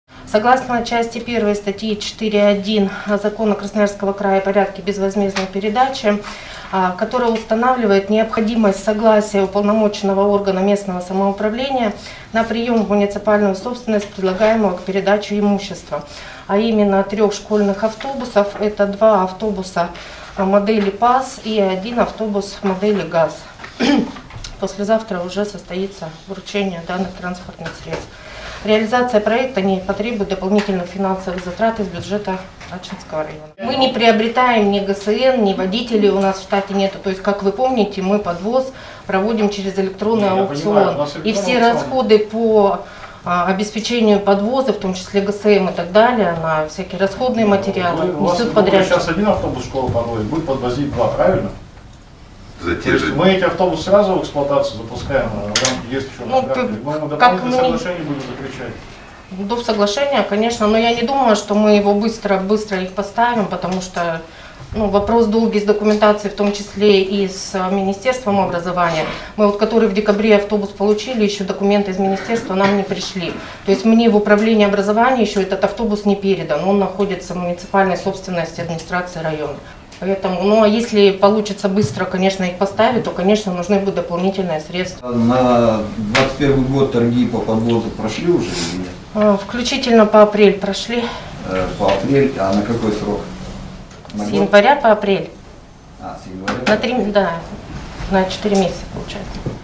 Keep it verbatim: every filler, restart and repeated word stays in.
Согласно части первой статьи четыре точка один Закона Красноярского края о порядке безвозмездной передачи, которая устанавливает необходимость согласия уполномоченного органа местного самоуправления на прием в муниципальную собственность предлагаемого к передаче имущества, а именно трех школьных автобусов, это два автобуса модели ПАС и один автобус модели ГАЗ. Послезавтра уже состоится вручение данных транспортных средств. Реализация проекта не потребует дополнительных финансовых затрат из бюджета Ачинского района. Мы не приобретаем ни ГСН, ни водителей у нас в штате нету. То есть, как вы помните, мы подвоз проводим через электронный не, аукцион. И все аукцион. Расходы по а, обеспечению подвоза, в том числе ГСМ и так далее, на всякие расходные материалы, вы, несут подрядчик. Сейчас один автобус школы подвозит, будет подвозить два, правильно? То есть мы эти автобусы сразу в эксплуатацию запускаем, а там есть еще ну, мы дополнительное соглашение будем заключать. До соглашения, конечно, но я не думаю, что мы его быстро, быстро их поставим, потому что ну, вопрос долгий с документацией, в том числе и с Министерством образования. Мы вот, который в декабре автобус получили, еще документы из Министерства нам не пришли. То есть мне в управлении образования еще этот автобус не передан, он находится в муниципальной собственности администрации района. Поэтому, ну а если получится быстро, конечно, их поставить, то, конечно, нужны будут дополнительные средства. На двадцать первый год торги по подвозу прошли уже или нет? Включительно по апрель прошли. По апрель, а на какой срок? На с год? Января по апрель. А, с января? На три, да, на четыре месяца получается.